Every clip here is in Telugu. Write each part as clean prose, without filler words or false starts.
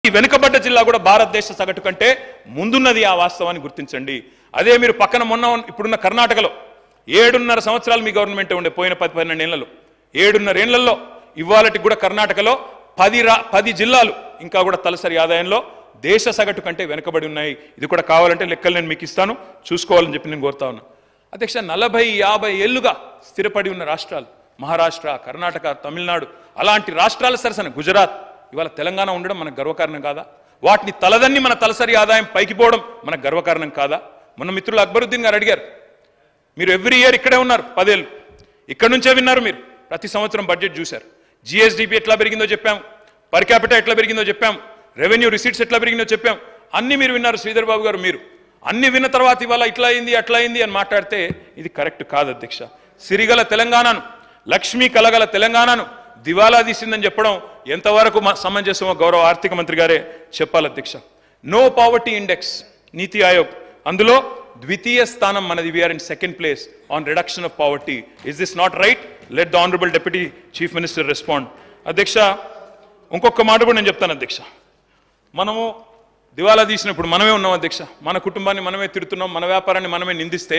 వెనుకబడ్డ జిల్లా కూడా భారతదేశ సగటు కంటే ముందున్నది ఆ వాస్తవాన్ని గుర్తించండి. అదే మీరు పక్కన ఇప్పుడున్న కర్ణాటకలో 7.5 సంవత్సరాలు మీ గవర్నమెంట్ ఉండే పోయిన 10-12 ఏళ్లలో 7.5 ఏళ్లలో ఇవాళకి కూడా కర్ణాటకలో 10 జిల్లాలు ఇంకా కూడా తలసరి ఆదాయంలో దేశ సగటు కంటే వెనుకబడి ఉన్నాయి. ఇది కూడా కావాలంటే లెక్కలు నేను మీకు ఇస్తాను, చూసుకోవాలని చెప్పి నేను కోరుతా ఉన్నా. అధ్యక్ష 40-50 ఏళ్లుగా స్థిరపడి ఉన్న రాష్ట్రాలు మహారాష్ట్ర, కర్ణాటక, తమిళనాడు అలాంటి రాష్ట్రాల సరసన గుజరాత్ ఇవాళ తెలంగాణ ఉండడం మనకు గర్వకారణం కాదా? వాటిని తలదన్ని మన తలసరి ఆదాయం పైకి పోవడం మనకు గర్వకారణం కాదా? మన మిత్రులు అక్బరుద్దీన్ గారు అడిగారు, మీరు ఎవ్రీ ఇయర్ ఇక్కడే ఉన్నారు 10 ఏళ్ళు, ఇక్కడ నుంచే విన్నారు మీరు, ప్రతి సంవత్సరం బడ్జెట్ చూశారు, జిఎస్డిపి ఎట్లా పెరిగిందో చెప్పాం, పర్ క్యాపిటల్ ఎట్లా పెరిగిందో చెప్పాం, రెవెన్యూ రిసీట్స్ ఎట్లా పెరిగిందో చెప్పాం, అన్ని మీరు విన్నారు. శ్రీధర్ బాబు గారు మీరు అన్ని విన్న తర్వాత ఇవాళ ఇట్లా అయింది అట్లా అయింది అని మాట్లాడితే ఇది కరెక్ట్ కాదు అధ్యక్ష. సిరిగల తెలంగాణను, లక్ష్మీ కలగల తెలంగాణను దివాలా తీసిందని చెప్పడం ఎంతవరకు సమంజసమో గౌరవ ఆర్థిక మంత్రి గారే చెప్పాలి అధ్యక్ష. నో పావర్టీ ఇండెక్స్ నీతి ఆయోగ్, అందులో ద్వితీయ స్థానం మనది. We're in second place on reduction of poverty. Is this not right? Let the honourable deputy chief minister respond. అధ్యక్ష ఇంకొక మాట కూడా నేను చెప్తాను అధ్యక్ష. మనము దివాలా తీసినప్పుడు మనమే ఉన్నాం అధ్యక్ష, మన కుటుంబాన్ని మనమే తిడుతున్నాం, మన వ్యాపారాన్ని మనమే నిందిస్తే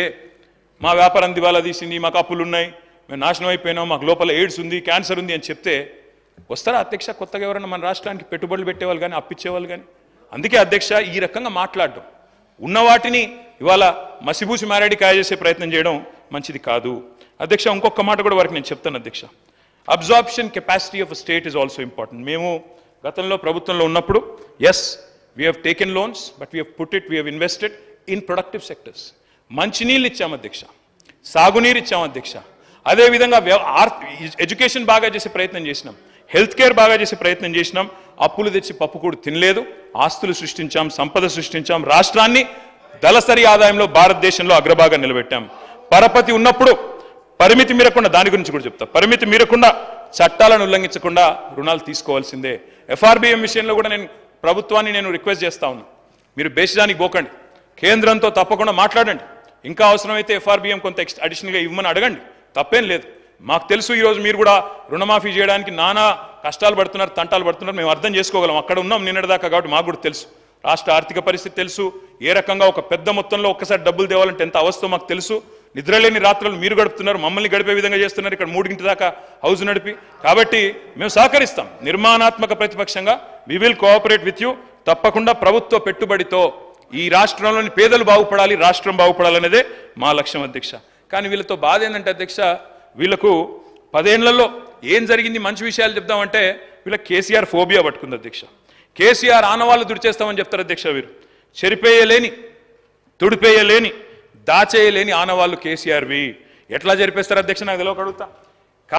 మా వ్యాపారం దివాలా తీసింది, మాకు అప్పులు ఉన్నాయి, మేము నాశనం అయిపోయినాం, మాకు లోపల ఎయిడ్స్ ఉంది, క్యాన్సర్ ఉంది అని చెప్తే వస్తారా అధ్యక్ష కొత్తగా ఎవరైనా మన రాష్ట్రానికి పెట్టుబడులు పెట్టేవాళ్ళు కానీ అప్పిచ్చేవాళ్ళు కానీ? అందుకే అధ్యక్ష ఈ రకంగా మాట్లాడడం, ఉన్న వాటిని ఇవాళ మసిబూసి మారేడి కాయ చేసే ప్రయత్నం చేయడం మంచిది కాదు అధ్యక్ష. ఇంకొక మాట కూడా వారికి నేను చెప్తాను అధ్యక్ష. Absorption capacity of state is also important. మేము గతంలో ప్రభుత్వంలో ఉన్నప్పుడు yes we have taken loans but we have put it, we have invested in productive sectors. మంచినీళ్ళు ఇచ్చాం అధ్యక్ష, సాగునీరు ఇచ్చాం అధ్యక్ష, అదేవిధంగా ఎడ్యుకేషన్ బాగా చేసే ప్రయత్నం చేసినాం, హెల్త్ కేర్ బాగా చేసే ప్రయత్నం చేసినాం, అప్పులు తెచ్చి పప్పు కూడా తినలేదు, ఆస్తులు సృష్టించాం, సంపద సృష్టించాం, రాష్ట్రాన్ని దళసరి ఆదాయంలో భారతదేశంలో అగ్రభాగం నిలబెట్టాం. పరపతి ఉన్నప్పుడు పరిమితి మీరకుండా, దాని గురించి కూడా చెప్తా, పరిమితి మీరకుండా చట్టాలను ఉల్లంఘించకుండా రుణాలు తీసుకోవాల్సిందే. ఎఫ్ఆర్బిఎం విషయంలో కూడా నేను ప్రభుత్వాన్ని రిక్వెస్ట్ చేస్తా ఉన్నా, మీరు బేసిదానికి పోకండి, కేంద్రంతో తప్పకుండా మాట్లాడండి, ఇంకా అవసరమైతే ఎఫ్ఆర్బిఎం కొంత అడిషనల్గా ఇవ్వమని అడగండి, తప్పేం లేదు. మాకు తెలుసు ఈరోజు మీరు కూడా రుణమాఫీ చేయడానికి నానా కష్టాలు పడుతున్నారు, తంటాలు పడుతున్నారు, మేము అర్థం చేసుకోగలం, అక్కడ ఉన్నాం నిన్నటిదాకా, కాబట్టి మాకు కూడా తెలుసు రాష్ట్ర ఆర్థిక పరిస్థితి తెలుసు, ఏ రకంగా ఒక పెద్ద మొత్తంలో ఒక్కసారి డబ్బులు తేవాలంటే ఎంత అవస్థో మాకు తెలుసు. నిద్రలేని రాత్రులు మీరు గడుపుతున్నారు, మమ్మల్ని గడిపే విధంగా చేస్తున్నారు, ఇక్కడ 3 గంటల దాకా హౌస్ నడిపి. కాబట్టి మేము సహకరిస్తాం, నిర్మాణాత్మక ప్రతిపక్షంగా we will cooperate with you. తప్పకుండా ప్రభుత్వ పెట్టుబడితో ఈ రాష్ట్రంలోని పేదలు బాగుపడాలి, రాష్ట్రం బాగుపడాలనేదే మా లక్ష్యం అధ్యక్ష. కానీ వీళ్ళతో బాధ ఏంటంటే అధ్యక్ష, వీళ్ళకు 10 ఏళ్లలో ఏం జరిగింది మంచి విషయాలు చెప్దామంటే వీళ్ళ కేసీఆర్ ఫోబియా పట్టుకుంది అధ్యక్ష. కేసీఆర్ ఆనవాళ్ళు తుడిచేస్తామని చెప్తారు అధ్యక్ష. వీరు చెరిపేయలేని, తుడిపేయలేని, దాచేయలేని ఆనవాళ్ళు కేసీఆర్వి. ఎట్లా జరిపేస్తారు అధ్యక్ష నాకు తెలియక అడుగుతా.